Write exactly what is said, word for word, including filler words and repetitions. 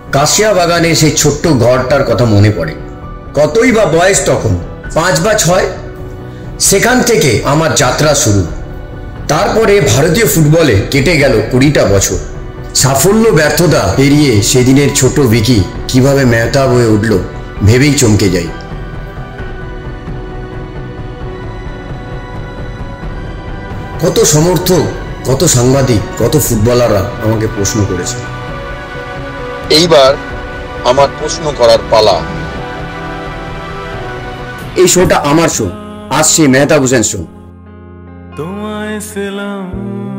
কাশিয়া বাগানে সেই ছোট্ট ঘরটার কথা মনে পড়ে। কতই বা বয়স তখন, পাঁচ বা ছয়। সেখান থেকে আমার যাত্রা শুরু। তারপরে ভারতীয় ফুটবলে কেটে গেল কুড়িটা বছর। সাফল্য ব্যর্থতা পেরিয়ে সেদিনের ছোট ভিকি কিভাবে মেহতাব হয়ে উঠল ভেবেই চমকে যাই। কত সমর্থক, কত সাংবাদিক, কত ফুটবলাররা আমাকে প্রশ্ন করেছে। এইবার আমার প্রশ্ন করার পালা। এই শোটা আমার শো, আসছে মেহতাব হোসেন শো। তোমায় ছিলাম